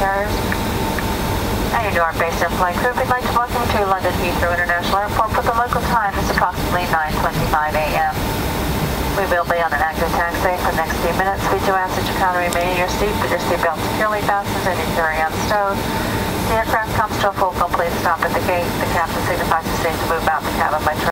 carriers. And your Newark-based in-flight crew, we'd like to welcome you to London Heathrow International Airport. For the local time, it's approximately 9:25 a.m. We will be on an active taxi for the next few minutes. We do ask that you kindly remain in your seat with your seatbelt securely fastened and your carry-on stowed. The aircraft comes to a full complete stop at the gate. The captain signifies the safe to move out the cabin by